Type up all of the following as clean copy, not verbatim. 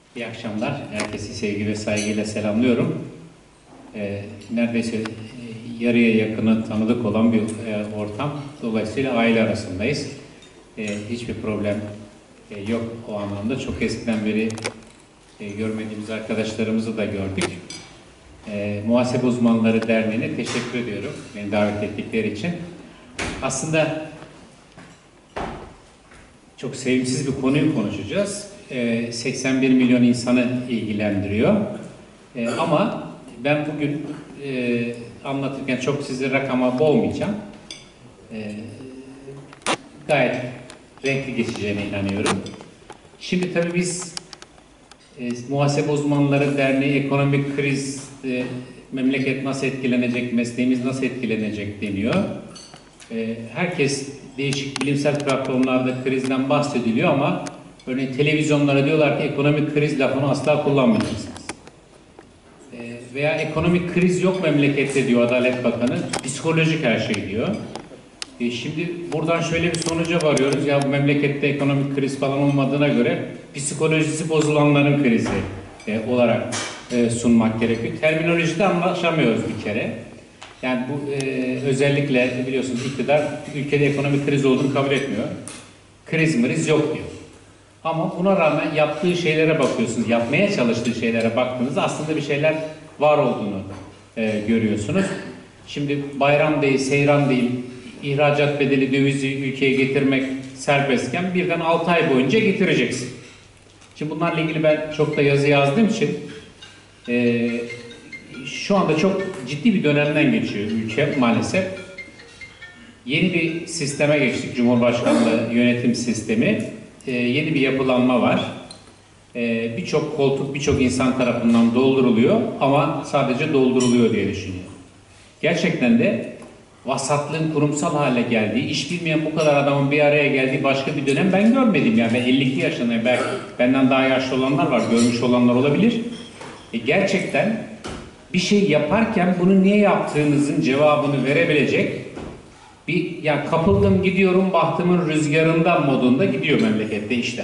İyi akşamlar. Herkesi sevgi ve saygıyla selamlıyorum. Neredeyse yarıya yakını tanıdık olan bir ortam. Dolayısıyla aile arasındayız. Hiçbir problem yok o anlamda. Çok eskiden beri görmediğimiz arkadaşlarımızı da gördük. Muhasebe Uzmanları Derneği'ne teşekkür ediyorum beni davet ettikleri için. Aslında çok sevimsiz bir konuyu konuşacağız. 81 milyon insanı ilgilendiriyor. Ama ben bugün anlatırken çok sizi rakama boğmayacağım. Gayet renkli geçeceğine inanıyorum. Şimdi tabii biz Muhasebe Uzmanları Derneği ekonomik kriz, memleket nasıl etkilenecek, mesleğimiz nasıl etkilenecek deniyor. Herkes değişik bilimsel platformlarda krizden bahsediliyor ama örneğin televizyonlara diyorlar ki ekonomik kriz lafını asla kullanmayacaksınız. Veya ekonomik kriz yok memlekette diyor Adalet Bakanı, psikolojik her şey diyor. Şimdi buradan şöyle bir sonuca varıyoruz, ya bu memlekette ekonomik kriz falan olmadığına göre psikolojisi bozulanların krizi olarak sunmak gerekiyor. Terminolojide anlaşamıyoruz bir kere. Yani bu özellikle biliyorsunuz iktidar ülkede ekonomik kriz olduğunu kabul etmiyor. Kriz mriz yok diyor. Ama buna rağmen yaptığı şeylere bakıyorsunuz, yapmaya çalıştığı şeylere baktığınızda aslında bir şeyler var olduğunu görüyorsunuz. Şimdi bayram değil, seyran değil, ihracat bedeli dövizi ülkeye getirmek serbestken birden 6 ay boyunca getireceksin. Şimdi bunlarla ilgili ben çok da yazı yazdığım için şu anda çok ciddi bir dönemden geçiyor ülke maalesef. Yeni bir sisteme geçtik, Cumhurbaşkanlığı yönetim sistemi. Yeni bir yapılanma var. Birçok koltuk birçok insan tarafından dolduruluyor ama sadece dolduruluyor diye düşünüyor. Gerçekten de vasatlığın kurumsal hale geldiği, iş bilmeyen bu kadar adamın bir araya geldiği başka bir dönem ben görmedim. Yani ben 52 yaşındayım, belki benden daha yaşlı olanlar var, görmüş olanlar olabilir. Gerçekten bir şey yaparken bunu niye yaptığınızın cevabını verebilecek bir, ya kapıldım gidiyorum bahtımın rüzgarından modunda gidiyor memlekette işler.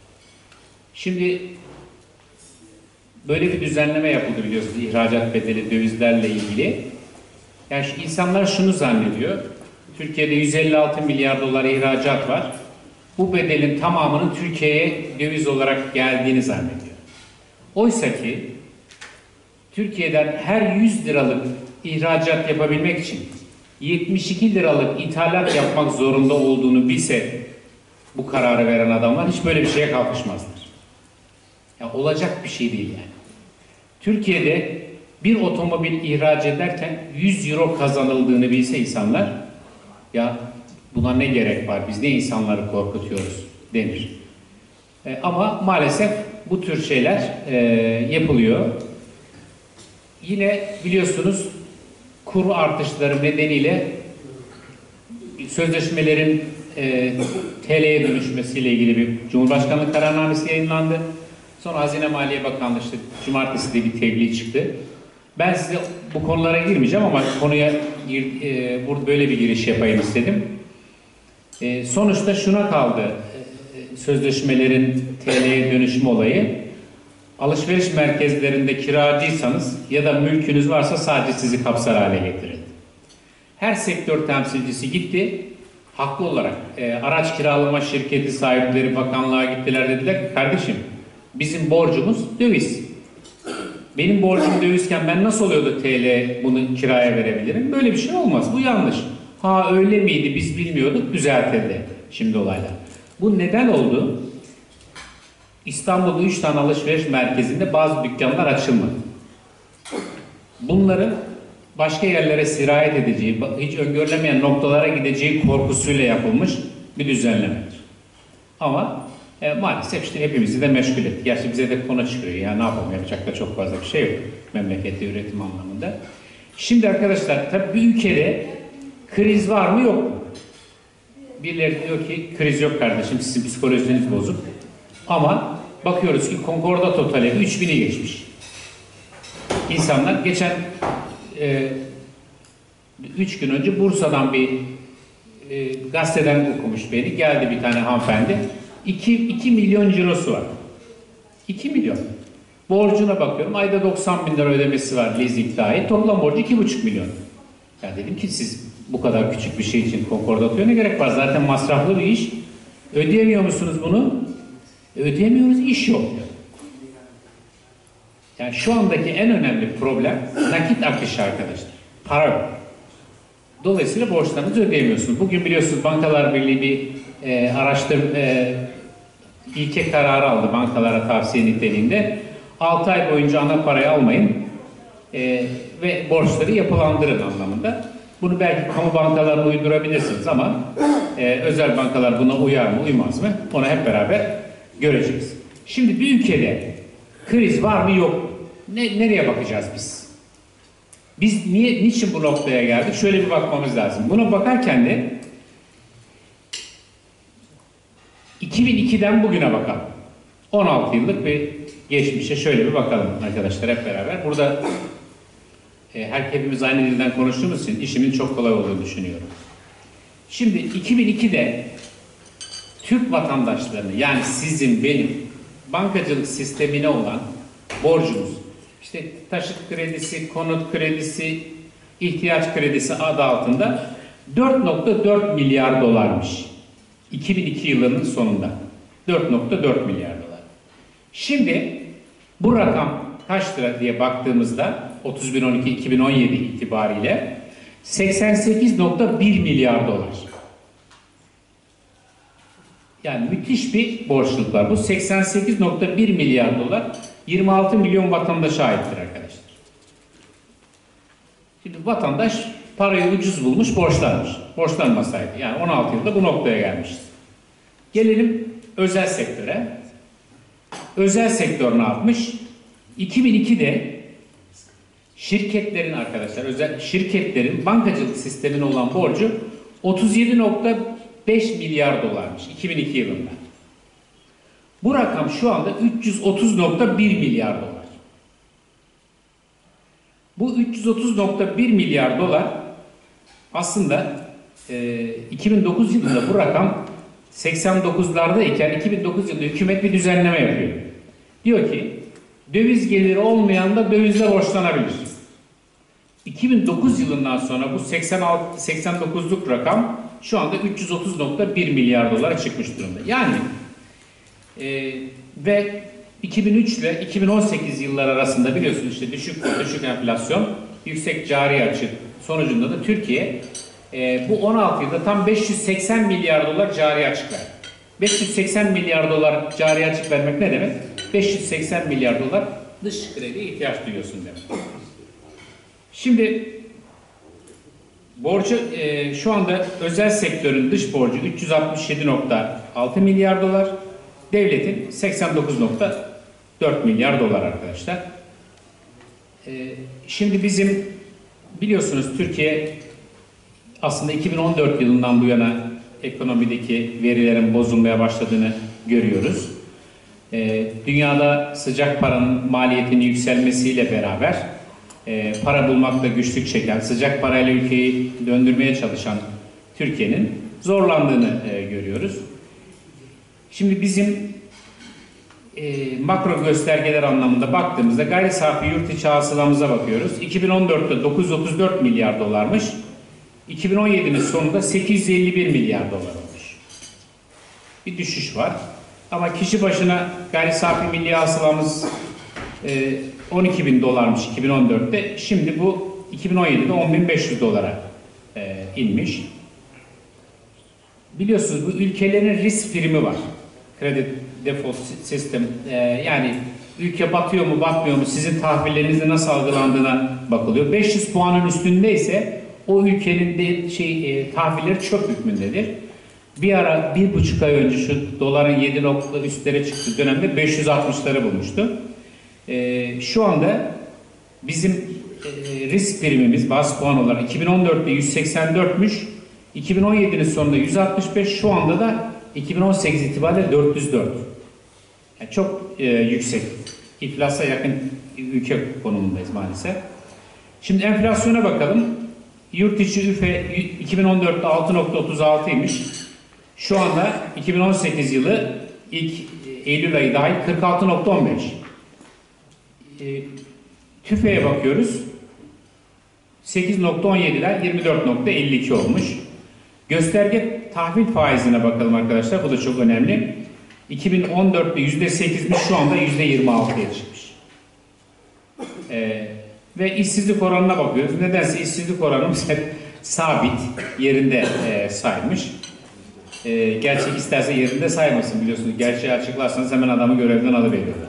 Şimdi böyle bir düzenleme yapıldı biliyorsunuz ihracat bedeli dövizlerle ilgili. Yani insanlar şunu zannediyor. Türkiye'de 156 milyar dolar ihracat var. Bu bedelin tamamının Türkiye'ye döviz olarak geldiğini zannediyor. Oysa ki Türkiye'den her 100 liralık ihracat yapabilmek için 72 liralık ithalat yapmak zorunda olduğunu bilse bu kararı veren adamlar hiç böyle bir şeye kalkışmazlar. Ya olacak bir şey değil yani. Türkiye'de bir otomobil ihraç ederken 100 euro kazanıldığını bilse insanlar, ya buna ne gerek var, biz ne insanları korkutuyoruz denir. Ama maalesef bu tür şeyler yapılıyor. Yine biliyorsunuz kur artışları nedeniyle sözleşmelerin TL'ye dönüşmesiyle ilgili bir Cumhurbaşkanlığı kararnamesi yayınlandı. Sonra Hazine Maliye Bakanlığı işte cumartesi de bir tebliğ çıktı. Ben size bu konulara girmeyeceğim ama konuya burada böyle bir giriş yapayım istedim. Sonuçta şuna kaldı sözleşmelerin TL'ye dönüşme olayı. Alışveriş merkezlerinde kiracıysanız ya da mülkünüz varsa sadece sizi kapsar hale getirin. Her sektör temsilcisi gitti. Haklı olarak araç kiralama şirketi sahipleri bakanlığa gittiler, dediler ki kardeşim bizim borcumuz döviz. Benim borcum dövizken ben nasıl oluyor da TL bunu kiraya verebilirim? Böyle bir şey olmaz. Bu yanlış. Ha öyle miydi biz bilmiyorduk, düzeltildi şimdi olaylar. Bu neden oldu? İstanbul'da 3 tane alışveriş merkezinde bazı dükkanlar açılmadı. Bunların başka yerlere sirayet edeceği, hiç öngörülemeyen noktalara gideceği korkusuyla yapılmış bir düzenlemedir. Ama maalesef işte hepimizi de meşgul etti. Gerçi bize de konu çıkıyor. Ya ne yapalım, yapacak da çok fazla bir şey yok memlekette üretim anlamında. Şimdi arkadaşlar tabii bir ülkede kriz var mı yok mu? Birileri diyor ki kriz yok kardeşim, sizin psikolojiniz bozuk. Ama bakıyoruz ki konkordato talebi 3000'i geçmiş. İnsanlar geçen 3 gün önce Bursa'dan bir gazeteden okumuş beni. Geldi bir tane hanımefendi. 2 milyon cirosu var. 2 milyon. Borcuna bakıyorum. Ayda 90 bin lira ödemesi var leasing dahil. Toplam borcu 2,5 milyon. Ya dedim ki siz bu kadar küçük bir şey için konkordatıyor ne gerek var? Zaten masraflı bir iş. Ödeyemiyor musunuz bunu? Ödeyemiyoruz, iş yok diyor. Yani şu andaki en önemli problem nakit akışı arkadaşlar. Para yok. Dolayısıyla borçlarınızı ödeyemiyorsunuz. Bugün biliyorsunuz Bankalar Birliği bir ilke kararı aldı bankalara tavsiye niteliğinde. 6 ay boyunca ana parayı almayın ve borçları yapılandırın anlamında. Bunu belki kamu bankalarına uydurabilirsiniz ama özel bankalar buna uyar mı uymaz mı onu hep beraber göreceğiz. Şimdi bir ülkede kriz var mı yok mu? Nereye bakacağız biz? Biz niçin bu noktaya geldik? Şöyle bir bakmamız lazım. Buna bakarken de 2002'den bugüne bakalım. 16 yıllık bir geçmişe şöyle bir bakalım arkadaşlar hep beraber. Burada hepimiz aynı dilden konuştuğumuz için işimin çok kolay olduğunu düşünüyorum. Şimdi 2002'de Türk vatandaşlarını yani sizin benim bankacılık sistemine olan borcumuz işte taşıt kredisi, konut kredisi, ihtiyaç kredisi adı altında 4,4 milyar dolarmış. 2002 yılının sonunda 4,4 milyar dolar. Şimdi bu rakam kaç lira diye baktığımızda 31.12.2017 itibariyle 88,1 milyar dolar. Yani müthiş bir borçluluk var. Bu 88,1 milyar dolar 26 milyon vatandaşa aittir arkadaşlar. Şimdi vatandaş parayı ucuz bulmuş, borçlanmış. Borçlanmasaydı. Yani 16 yılda bu noktaya gelmişiz. Gelelim özel sektöre. Özel sektör ne yapmış? 2002'de şirketlerin arkadaşlar, özel şirketlerin bankacılık sistemine olan borcu 37,5 milyar dolarmış 2002 yılında. Bu rakam şu anda 330,1 milyar dolar. Bu 330,1 milyar dolar aslında 2009 yılında bu rakam 89'lardayken 2009 yılında hükümet bir düzenleme yapıyor. Diyor ki döviz geliri olmayan da dövizle borçlanabilir. 2009 yılından sonra bu 89'luk rakam şu anda 330,1 milyar dolara çıkmış durumda. Yani ve 2003 ile 2018 yıllar arasında biliyorsunuz işte düşük enflasyon, yüksek cari açık sonucunda da Türkiye bu 16 yılda tam 580 milyar dolar cari açık verdi. 580 milyar dolar cari açık vermek ne demek? 580 milyar dolar dış krediye ihtiyaç duyuyorsun demek. Şimdi borcu şu anda özel sektörün dış borcu 367,6 milyar dolar, devletin 89,4 milyar dolar arkadaşlar. Şimdi bizim biliyorsunuz Türkiye aslında 2014 yılından bu yana ekonomideki verilerin bozulmaya başladığını görüyoruz. Dünyada sıcak paranın maliyetinin yükselmesiyle beraber para bulmakta güçlük çeken, sıcak parayla ülkeyi döndürmeye çalışan Türkiye'nin zorlandığını görüyoruz. Şimdi bizim makro göstergeler anlamında baktığımızda gayri safi yurt içi hasılamıza bakıyoruz. 2014'te 934 milyar dolarmış. 2017'nin sonunda 851 milyar dolar olmuş. Bir düşüş var. Ama kişi başına gayri safi milli hasılamız 12 bin dolarmış 2014'te. Şimdi bu 2017'de 10.500 dolara inmiş. Biliyorsunuz bu ülkelerin risk primi var. Kredi default sistem. Yani ülke batıyor mu batmıyor mu sizin tahvillerinizde nasıl algılandığına bakılıyor. 500 puanın üstündeyse o ülkenin de tahvilleri çöp hükmündedir. Bir ara 1,5 ay önce şu doların 7 nokta üstlere çıktığı dönemde 560'ları bulmuştu. Şu anda bizim risk primimiz baz puan olarak 2014'te 184'müş, 2017'nin sonunda 165, şu anda da 2018 itibariyle 404. Yani çok yüksek. İflasa yakın ülke konumundayız maalesef. Şimdi enflasyona bakalım. Yurt içi üfe 2014'te 6,36'ymış. Şu anda 2018 yılı ilk Eylül ayı dahil 46.15. TÜFE'ye bakıyoruz. 8.17'den 24.52 olmuş. Gösterge tahvil faizine bakalım arkadaşlar. Bu da çok önemli. 2014'te %8'miş, şu anda %26'ya çıkmış. Ve işsizlik oranına bakıyoruz. Nedense işsizlik oranımız hep sabit yerinde saymış. Gerçek isterse yerinde saymasın, biliyorsunuz. Gerçeği açıklarsanız hemen adamı görevden alıveriyorlar.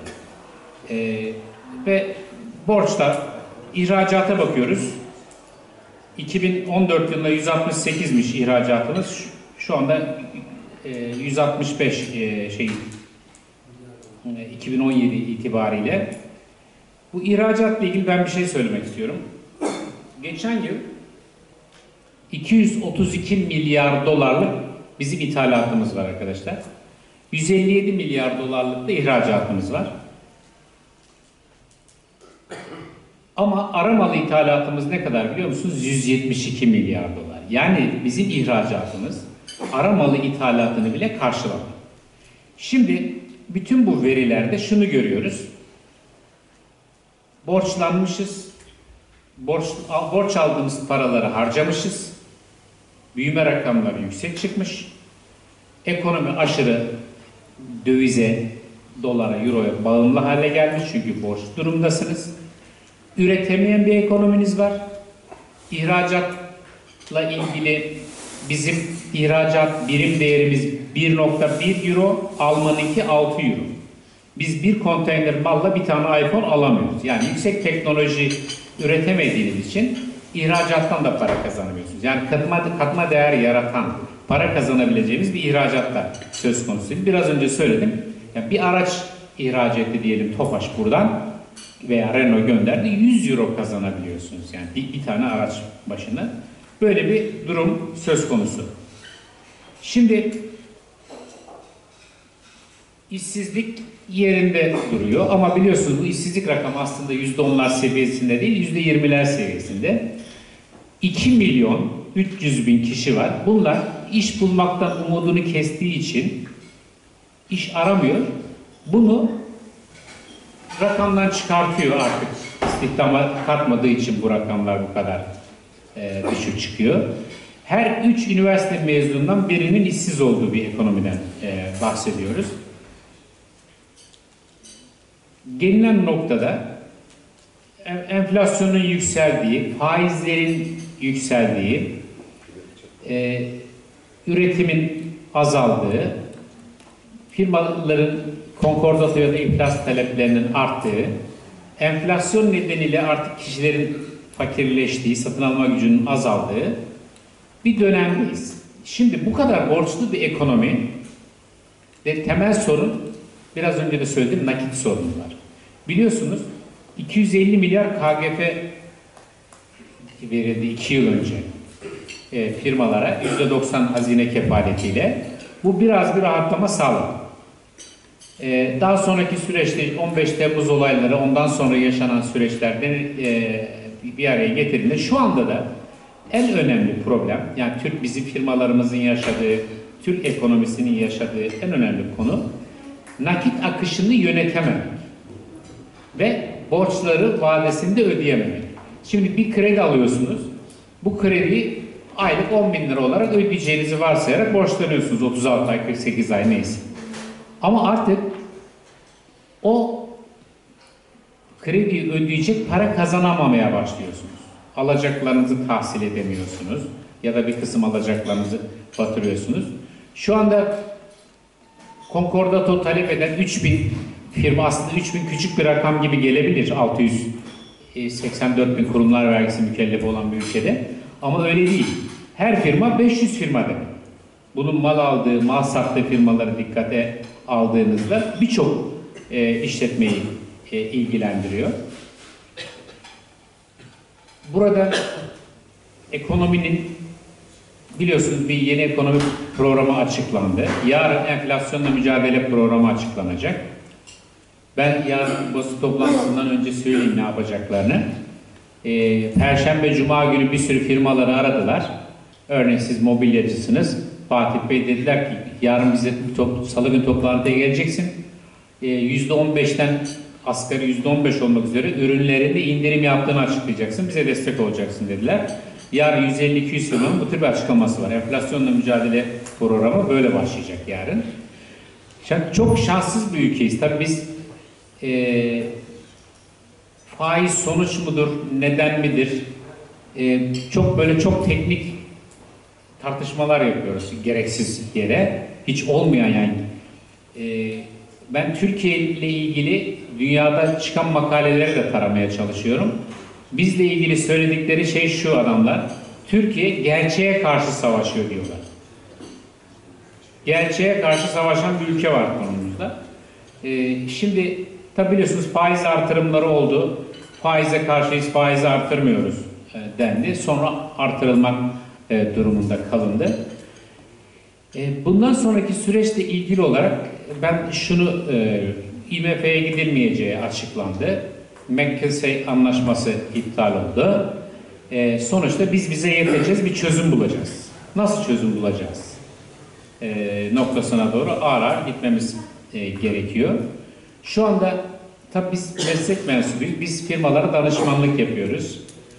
Ve borçlar, ihracata bakıyoruz. 2014 yılında 168'miş ihracatımız. Şu anda 165 2017 itibariyle. Bu ihracatla ilgili ben bir şey söylemek istiyorum. Geçen yıl 232 milyar dolarlık bizim ithalatımız var arkadaşlar. 157 milyar dolarlık da ihracatımız var. Ama ara malı ithalatımız ne kadar biliyor musunuz? 172 milyar dolar. Yani bizim ihracatımız ara malı ithalatını bile karşılamıyor. Şimdi bütün bu verilerde şunu görüyoruz. Borçlanmışız. Borç aldığımız paraları harcamışız. Büyüme rakamları yüksek çıkmış. Ekonomi aşırı dövize, dolara, euroya bağımlı hale gelmiş. Çünkü borç durumdasınız. Üretemeyen bir ekonominiz var. İhracatla ilgili bizim ihracat birim değerimiz 1.1 euro, Alman'ınki 6 euro. Biz bir konteyner malla bir tane iPhone alamıyoruz. Yani yüksek teknoloji üretemediğiniz için ihracattan da para kazanamıyorsunuz. Yani katma değer yaratan, para kazanabileceğimiz bir ihracatta söz konusu. Biraz önce söyledim. Yani bir araç ihraç etti diyelim Tofaş buradan veya Renault gönderdi, 100 euro kazanabiliyorsunuz. Yani bir tane araç başına. Böyle bir durum söz konusu. Şimdi işsizlik yerinde duruyor ama biliyorsunuz bu işsizlik rakamı aslında %10'lar seviyesinde değil, %20'ler seviyesinde. 2 milyon 300 bin kişi var. Bunlar iş bulmaktan umudunu kestiği için iş aramıyor. Bunu rakamdan çıkartıyor artık. İstihdama katmadığı için bu rakamlar bu kadar düşük çıkıyor. Her 3 üniversite mezunundan birinin işsiz olduğu bir ekonomiden bahsediyoruz. Gelinen noktada enflasyonun yükseldiği, faizlerin yükseldiği, üretimin azaldığı, firmaların konkordato ya da iflas taleplerinin arttığı, enflasyon nedeniyle artık kişilerin fakirleştiği, satın alma gücünün azaldığı bir dönemdeyiz. Şimdi bu kadar borçlu bir ekonomi ve temel sorun, biraz önce de söyledim, nakit sorunu var. Biliyorsunuz 250 milyar KGF verildi 2 yıl önce firmalara %90 hazine kefaletiyle. Bu biraz bir rahatlama sağladı. Daha sonraki süreçte 15 Temmuz olayları, ondan sonra yaşanan süreçlerden bir araya getirildi. Şu anda da en önemli problem, yani Türk bizim firmalarımızın yaşadığı, Türk ekonomisinin yaşadığı en önemli konu nakit akışını yönetememek ve borçları vadesinde ödeyememek. Şimdi bir kredi alıyorsunuz, bu krediyi aylık 10 bin lira olarak ödeyeceğinizi varsayarak borçlanıyorsunuz 36 ay, 48 ay neyse. Ama artık o krediyi ödeyecek para kazanamamaya başlıyorsunuz. Alacaklarınızı tahsil edemiyorsunuz ya da bir kısım alacaklarınızı batırıyorsunuz. Şu anda konkordato talep eden 3000 firma, aslında 3000 küçük bir rakam gibi gelebilir 684 bin kurumlar vergisi mükellefi olan bir ülkede. Ama öyle değil. Her firma 500 firma demek. Bunun mal aldığı, mal sattığı firmaları dikkate aldığınızda birçok işletmeyi ilgilendiriyor. Burada ekonominin, biliyorsunuz bir yeni ekonomi programı açıklandı. Yarın enflasyonla mücadele programı açıklanacak. Ben yarın basın toplantısından önce söyleyeyim ne yapacaklarını. Perşembe, Cuma günü bir sürü firmaları aradılar. Örneğin siz mobilyacısınız. Fatih Bey dediler ki yarın bize Salı günü toplantıya geleceksin. %15'ten asgari %15 olmak üzere ürünlerinde indirim yaptığını açıklayacaksın. Bize destek olacaksın dediler. Yarın 150-200 firmanın bu tür bir açıklaması var. Enflasyonla mücadele programı böyle başlayacak yarın. Çok şanssız bir ülkeyiz. Tabii biz faiz sonuç mudur, neden midir? Çok teknik tartışmalar yapıyoruz gereksiz yere. Hiç olmayan yani. Ben Türkiye ile ilgili dünyada çıkan makaleleri de taramaya çalışıyorum. Bizle ilgili söyledikleri şey şu adamlar. Türkiye gerçeğe karşı savaşıyor diyorlar. Gerçeğe karşı savaşan bir ülke var konumuzda. Şimdi tabi biliyorsunuz faiz artırımları oldu. Faize karşıyız, faizi artırmıyoruz dendi. Sonra artırılmak durumunda kalındı. Bundan sonraki süreçle ilgili olarak ben şunu IMF'ye gidilmeyeceği açıklandı. McKinsey anlaşması iptal oldu. Sonuçta biz bize yeteceğiz, bir çözüm bulacağız. Nasıl çözüm bulacağız? Noktasına doğru ağır ağır gitmemiz gerekiyor. Şu anda tabii biz meslek mensubuyuz. Biz firmalara danışmanlık yapıyoruz.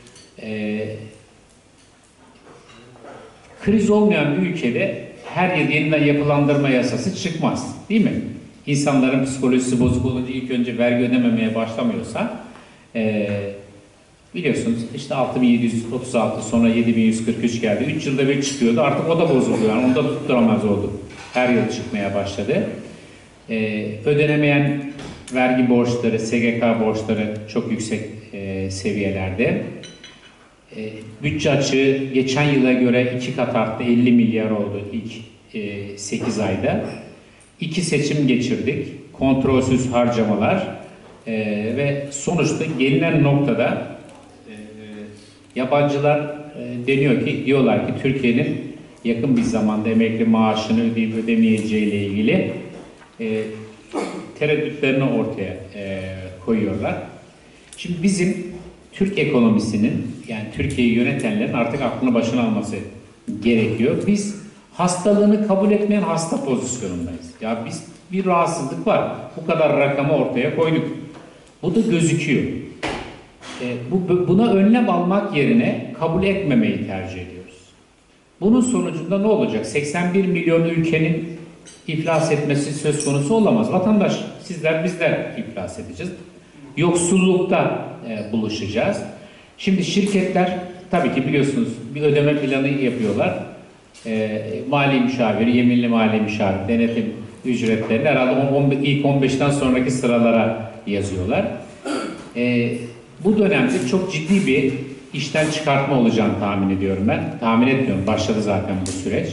Kriz olmayan bir ülkede her yıl yeniden yapılandırma yasası çıkmaz. Değil mi? İnsanların psikolojisi bozuk olunca ilk önce vergi ödememeye başlamıyorsa biliyorsunuz işte 6736 sonra 7143 geldi. 3 yılda bir çıkıyordu. Artık o da bozuldu. Yani onu da tutturamaz oldu. Her yıl çıkmaya başladı. Ödenemeyen vergi borçları, SGK borçları çok yüksek seviyelerde. Bütçe açığı geçen yıla göre 2 kat arttı. 50 milyar oldu ilk 8 ayda. 2 seçim geçirdik. Kontrolsüz harcamalar ve sonuçta gelinen noktada yabancılar diyorlar ki Türkiye'nin yakın bir zamanda emekli maaşını ödeyip ödemeyeceği ile ilgili tereddütlerini ortaya koyuyorlar. Şimdi bizim Türk ekonomisinin yani Türkiye'yi yönetenlerin artık aklını başına alması gerekiyor. Biz hastalığını kabul etmeyen hasta pozisyonundayız. Ya biz bir rahatsızlık var. Bu kadar rakamı ortaya koyduk. Bu da gözüküyor. Buna önlem almak yerine kabul etmemeyi tercih ediyoruz. Bunun sonucunda ne olacak? 81 milyon ülkenin iflas etmesi söz konusu olamaz. Vatandaş, sizler, bizler iflas edeceğiz. Yoksullukta buluşacağız. Şimdi şirketler tabii ki biliyorsunuz bir ödeme planı yapıyorlar. Mali müşaviri, yeminli mali müşavir, denetim ücretlerini herhalde ilk 15'ten sonraki sıralara yazıyorlar. Bu dönemde çok ciddi bir işten çıkartma olacağını tahmin ediyorum ben. Tahmin etmiyorum. Başladı zaten bu süreç.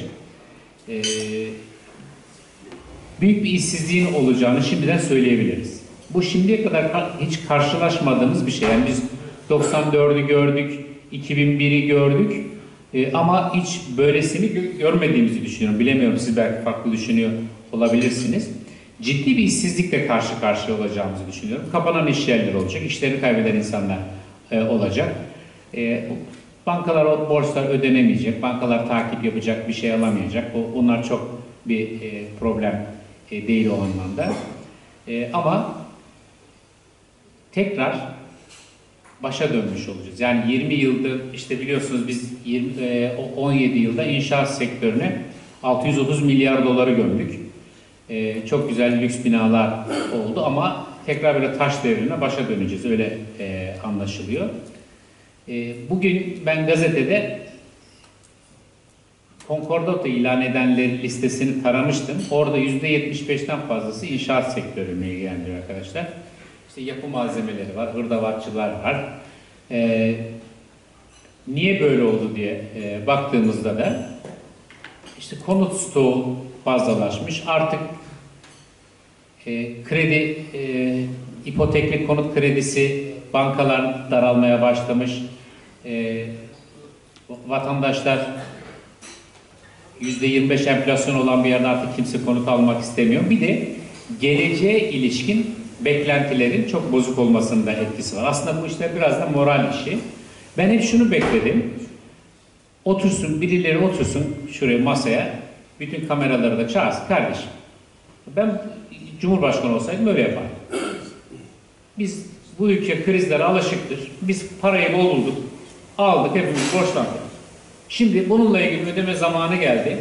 Büyük bir işsizliğin olacağını şimdiden söyleyebiliriz. Bu şimdiye kadar hiç karşılaşmadığımız bir şey. Yani biz 94'ü gördük, 2001'i gördük ama hiç böylesini görmediğimizi düşünüyorum. Bilemiyorum, siz belki farklı düşünüyor olabilirsiniz. Ciddi bir işsizlikle karşı karşıya olacağımızı düşünüyorum. Kapanan iş yerleri olacak, işlerini kaybeden insanlar olacak. Bankalar o borçlar ödenemeyecek, bankalar takip yapacak, bir şey alamayacak. Onlar çok bir problem değil o anlamda. Ama tekrar başa dönmüş olacağız. Yani 20 yıldır işte biliyorsunuz biz 17 yılda inşaat sektörüne 630 milyar doları gömdük. Çok güzel lüks binalar oldu ama tekrar böyle taş devrine başa döneceğiz. Öyle anlaşılıyor. Bugün ben gazetede Concordato ilan edenlerin listesini taramıştım. Orada %75'ten fazlası inşaat sektörüne ilgilendiriyor arkadaşlar. İşte yapı malzemeleri var, hırdavatçılar var. Niye böyle oldu diye baktığımızda da işte konut stoğu fazlalaşmış. Artık kredi, ipotekli konut kredisi bankalar daralmaya başlamış. Vatandaşlar %25 enflasyon olan bir yerde artık kimse konut almak istemiyor. Bir de geleceğe ilişkin beklentilerin çok bozuk olmasında etkisi var. Aslında bu işte biraz da moral işi. Ben hep şunu bekledim. Birileri otursun şuraya masaya, bütün kameraları da çağırsın. Kardeşim, ben Cumhurbaşkanı olsaydım öyle yapardım. Biz bu ülke krizlere alışıktır. Biz parayı bol bulduk. Aldık, hepimiz borçlandık. Şimdi bununla ilgili ödeme zamanı geldi.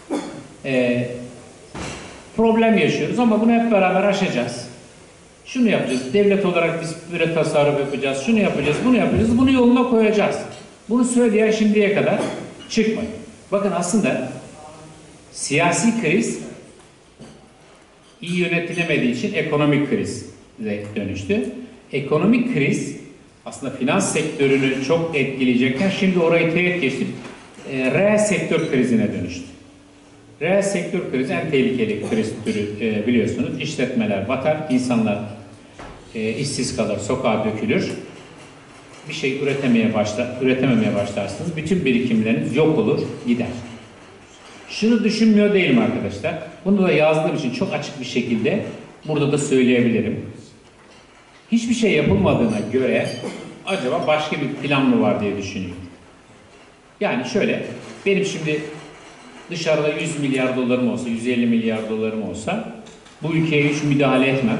Problem yaşıyoruz ama bunu hep beraber aşacağız. Şunu yapacağız. Devlet olarak biz böyle tasarruf yapacağız. Şunu yapacağız, bunu yapacağız. Bunu yoluna koyacağız. Bunu söyleyen şimdiye kadar çıkmayın. Bakın aslında siyasi kriz iyi yönetilemediği için ekonomik krize dönüştü. Ekonomik kriz aslında finans sektörünü çok etkileyecekken şimdi orayı teğet geçti. Reel sektör krizine dönüştü. Reel sektör krizi en tehlikeli kriz türü biliyorsunuz. İşletmeler batar, insanlar işsiz kalır, sokağa dökülür. Bir şey üretememeye başlarsınız. Bütün birikimleriniz yok olur, gider. Şunu düşünmüyor değilim arkadaşlar. Bunu da yazdığım için çok açık bir şekilde burada da söyleyebilirim. Hiçbir şey yapılmadığına göre acaba başka bir plan mı var diye düşünüyorum. Yani şöyle, benim şimdi dışarıda 100 milyar dolarım olsa, 150 milyar dolarım olsa bu ülkeye hiç müdahale etmem.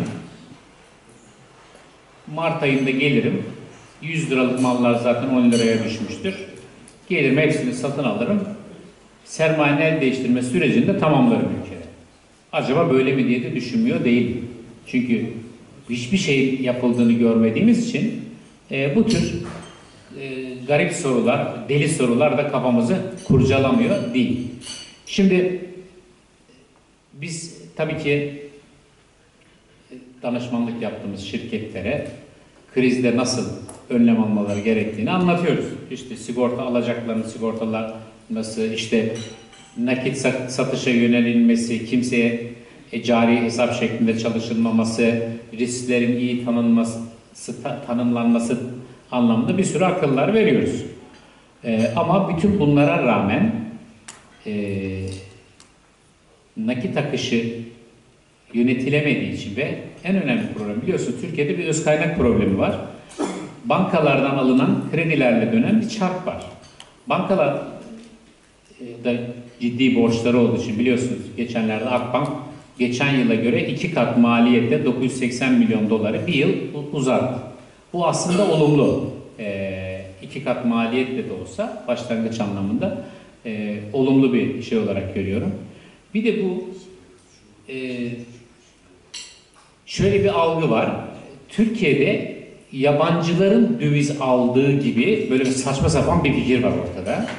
Mart ayında gelirim. 100 liralık mallar zaten 10 liraya düşmüştür. Gelirim hepsini satın alırım. Sermayenin el değiştirme sürecinde tamamlarım ülkede. Acaba böyle mi diye de düşünmüyor değilim. Çünkü hiçbir şey yapıldığını görmediğimiz için bu tür garip sorular, deli sorular da kafamızı kurcalamıyor değil. Şimdi biz tabii ki danışmanlık yaptığımız şirketlere krizde nasıl önlem almaları gerektiğini anlatıyoruz. İşte sigorta alacaklarını sigortalanması, işte nakit satışa yönelilmesi, kimseye cari hesap şeklinde çalışılmaması, risklerin iyi tanımlanması anlamında bir sürü akıllar veriyoruz. Ama bütün bunlara rağmen nakit akışı yönetilemediği için ve en önemli problem biliyorsun Türkiye'de bir öz kaynak problemi var. Bankalardan alınan kredilerle dönen bir çark var. Bankalar da ciddi borçları olduğu için biliyorsunuz geçenlerde Akbank geçen yıla göre 2 kat maliyette 980 milyon doları bir yıl uzattı. Bu aslında olumlu. 2 kat maliyetle de olsa başlangıç anlamında olumlu bir şey olarak görüyorum. Bir de bu şöyle bir algı var. Türkiye'de yabancıların döviz aldığı gibi böyle bir saçma sapan bir fikir var ortada.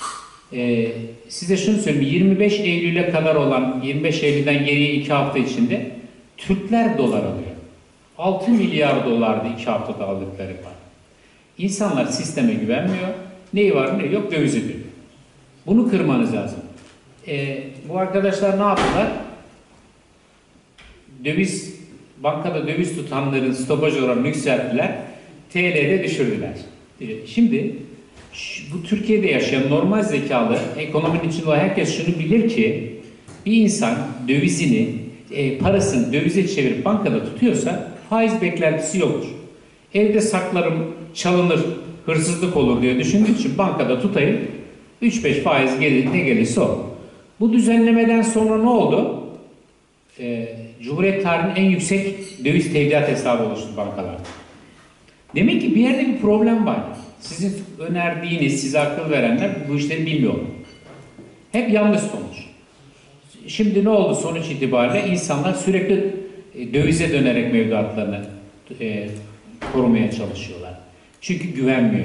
Size şunu söyleyeyim. 25 Eylül'e kadar olan 25 Eylül'den geriye 2 hafta içinde Türkler dolar alıyor. 6 milyar dolardı 2 haftada aldıkları var. İnsanlar sisteme güvenmiyor. Neyi var ne yok döviz ediyor. Bunu kırmanız lazım. Bu arkadaşlar ne yaptılar? Bankada döviz tutanların stopaj oranını yükselttiler. TL'de düşürdüler. Şimdi bu Türkiye'de yaşayan normal zekalı ekonominin içinde olan herkes şunu bilir ki bir insan dövizini, parasını dövize çevirip bankada tutuyorsa faiz beklentisi yoktur. Evde saklarım, çalınır, hırsızlık olur diye düşündüğü için bankada tutayım, 3-5 faiz gelir, ne gelirse o. Bu düzenlemeden sonra ne oldu? Cumhuriyet tarihinin en yüksek döviz tevdiat hesabı oluştu bankalarda. Demek ki bir yerde bir problem var. Sizin önerdiğiniz, size akıl verenler bu işleri bilmiyor. Hep yanlış sonuç. Şimdi ne oldu sonuç itibariyle? İnsanlar sürekli dövize dönerek mevduatlarını korumaya çalışıyorlar. Çünkü güvenmiyor.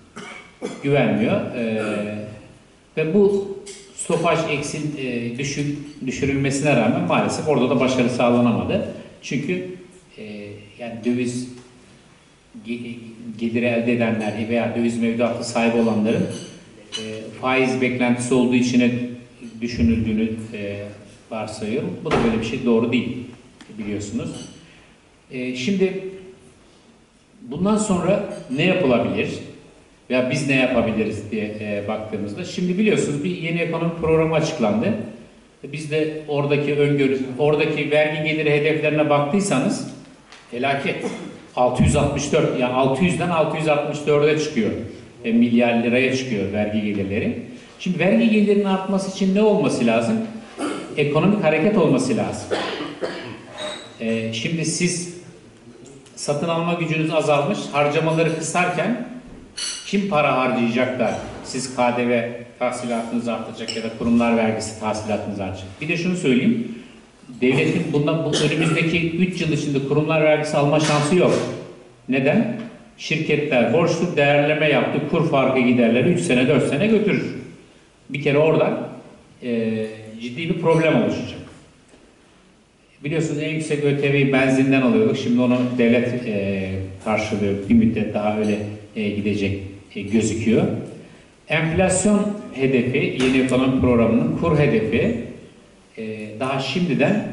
Ve bu stopaj düşürülmesine rağmen maalesef orada da başarı sağlanamadı. Çünkü yani döviz geliri elde edenler veya döviz mevduatı sahibi olanların faiz beklentisi olduğu için düşünüldüğünü varsayıyorum. Bu da böyle bir şey doğru değil biliyorsunuz. Şimdi bundan sonra ne yapılabilir veya biz ne yapabiliriz diye baktığımızda şimdi biliyorsunuz bir yeni ekonomi programı açıklandı. Biz de oradaki vergi geliri hedeflerine baktıysanız felaket. 664 yani 600'den 664'e çıkıyor. Milyar liraya çıkıyor vergi gelirleri. Şimdi vergi gelirinin artması için ne olması lazım? Ekonomik hareket olması lazım. Şimdi siz satın alma gücünüz azalmış, harcamaları kısarken kim para harcayacak da siz KDV tahsilatınız artacak ya da kurumlar vergisi tahsilatınız artacak. Bir de şunu söyleyeyim, devletin bu önümüzdeki 3 yıl içinde kurumlar vergisi alma şansı yok. Neden? Şirketler borçlu değerleme yaptı, kur farkı giderleri 3 sene 4 sene götürür. Bir kere oradan ciddi bir problem oluşacak. Biliyorsunuz en yüksek ÖTV'yi benzinden alıyorduk. Şimdi onu devlet karşılıyor. Bir müddet daha öyle gidecek gözüküyor. Enflasyon hedefi, yeni ekonomi programının kur hedefi daha şimdiden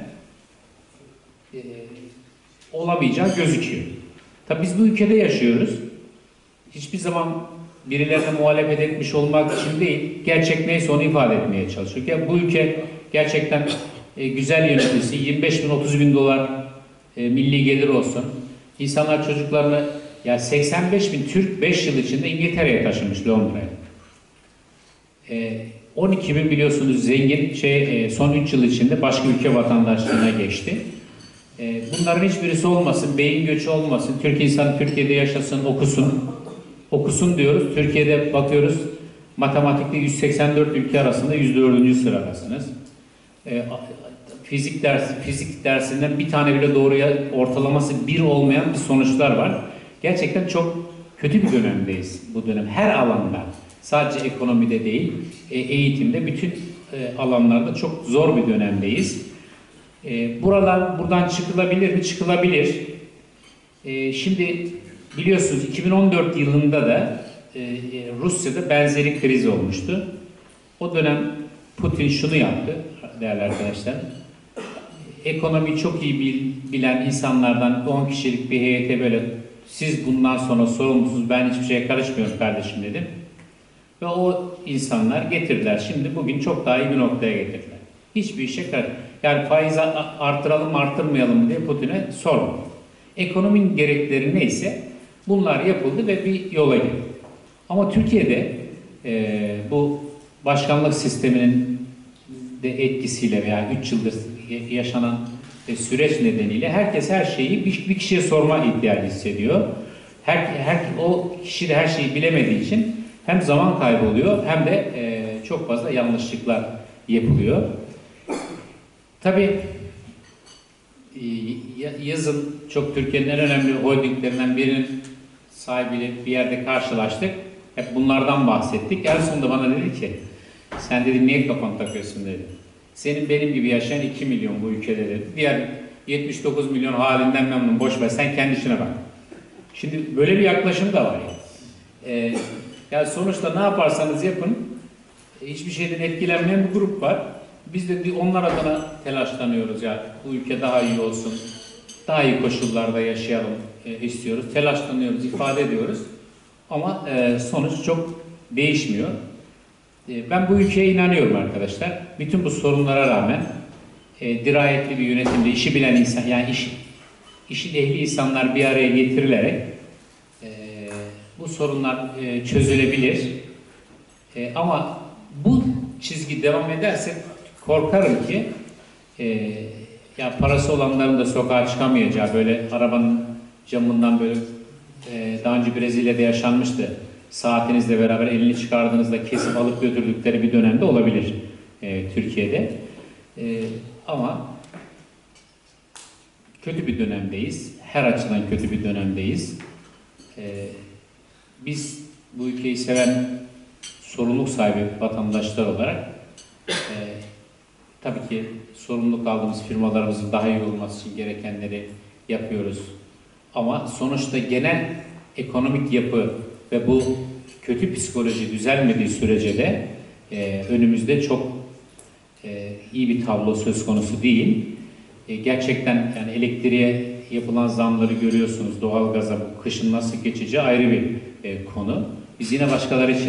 olamayacağı gözüküyor. Tabii biz bu ülkede yaşıyoruz. Hiçbir zaman birilerine muhalefet etmiş olmak için değil, gerçek neyse onu ifade etmeye çalışıyor. Yani bu ülke gerçekten güzel yönetilsin, 25 bin 30 bin dolar milli gelir olsun. İnsanlar çocuklarını, ya 85 bin Türk 5 yıl içinde İngiltere'ye taşınmış, Londra'ya. 12 bin biliyorsunuz zengin son 3 yıl içinde başka ülke vatandaşlığına geçti. Bunların hiçbirisi olmasın, beyin göçü olmasın, Türk insanı Türkiye'de yaşasın, okusun. Okusun diyoruz. Türkiye'de bakıyoruz, matematikte 184 ülke arasında 104. sıradasınız. Fizik dersinden bir tane bile doğruya ortalaması 1 olmayan bir sonuçlar var. Gerçekten çok kötü bir dönemdeyiz bu dönem. Her alanda, sadece ekonomide değil, eğitimde, bütün alanlarda çok zor bir dönemdeyiz. Buradan çıkılabilir mi? Çıkılabilir. Şimdi biliyorsunuz 2014 yılında da Rusya'da benzeri kriz olmuştu. O dönem Putin şunu yaptı değerli arkadaşlar. Ekonomiyi çok iyi bilen insanlardan 10 kişilik bir heyete böyle, siz bundan sonra sorumlusunuz, ben hiçbir şeye karışmıyorum kardeşim dedim. Ve o insanlar getirdiler. Şimdi bugün çok daha iyi bir noktaya getirdiler. Hiçbir işe karışmıyor. Yani faizi artıralım mı artırmayalım mı diye Putin'e sormadı. Ekonominin gerekleri neyse bunlar yapıldı ve bir yola girdi. Ama Türkiye'de bu başkanlık sisteminin de etkisiyle veya 3 yıldır yaşanan süreç nedeniyle herkes her şeyi bir kişiye sorma ihtiyacı hissediyor. O kişi de her şeyi bilemediği için hem zaman kaybı oluyor hem de çok fazla yanlışlıklar yapılıyor. Tabii yazın çok Türkiye'nin en önemli holdinglerinden birinin sahibiyle bir yerde karşılaştık. Hep bunlardan bahsettik. En sonunda bana dedi ki, sen dedi niye kafanı takıyorsun dedi. Senin benim gibi yaşayan 2 milyon bu ülkede dedi. Diğer 79 milyon halinden memnun, boş ver, sen kendi işine bak. Şimdi böyle bir yaklaşım da var ya. Yani sonuçta ne yaparsanız yapın, hiçbir şeyden etkilenmeyen bir grup var. Biz de onlar adına telaşlanıyoruz ya, bu ülke daha iyi olsun, daha iyi koşullarda yaşayalım istiyoruz. Telaşlanıyoruz, ifade ediyoruz. Ama sonuç çok değişmiyor. Ben bu ülkeye inanıyorum arkadaşlar. Bütün bu sorunlara rağmen dirayetli bir yönetimde işi bilen insan, yani işin ehli insanlar bir araya getirilerek bu sorunlar çözülebilir. Ama bu çizgi devam ederse korkarım ki ya parası olanların da sokağa çıkamayacağı, böyle arabanın camından böyle daha önce Brezilya'da yaşanmıştı. Saatinizle beraber elini çıkardığınızda kesip alıp götürdükleri bir dönemde olabilir Türkiye'de. Ama kötü bir dönemdeyiz. Her açıdan kötü bir dönemdeyiz. Biz bu ülkeyi seven, sorumluluk sahibi vatandaşlar olarak tabii ki sorumluluk aldığımız firmalarımızın daha iyi olması için gerekenleri yapıyoruz. Ama sonuçta genel ekonomik yapı ve bu kötü psikoloji düzelmediği sürece de önümüzde çok iyi bir tablo söz konusu değil. Gerçekten yani elektriğe yapılan zamları görüyorsunuz, doğalgaza bu kışın nasıl geçeceği ayrı bir konu. Biz yine başkaları için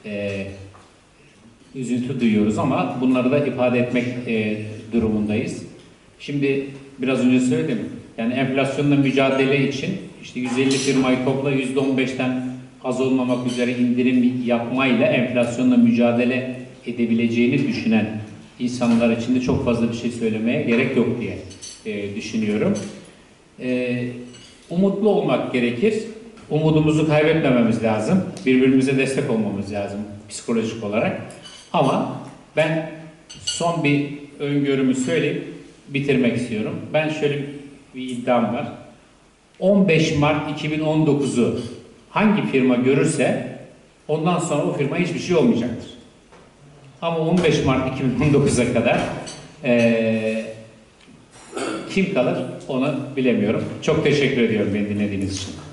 üzüntü duyuyoruz ama bunları da ifade etmek durumundayız. Şimdi biraz önce söyledim, yani enflasyonla mücadele için işte 150 firmayı topla, %15'ten az olmamak üzere indirim yapmayla enflasyonla mücadele edebileceğini düşünen insanlar için de çok fazla bir şey söylemeye gerek yok diye düşünüyorum. Umutlu olmak gerekir. Umudumuzu kaybetmememiz lazım. Birbirimize destek olmamız lazım psikolojik olarak. Ama ben son bir öngörümü söyleyip bitirmek istiyorum. Ben şöyle bir iddiam var. 15 Mart 2019'u hangi firma görürse ondan sonra o firma hiçbir şey olmayacaktır. Ama 15 Mart 2019'a kadar kim kalır onu bilemiyorum. Çok teşekkür ediyorum beni dinlediğiniz için.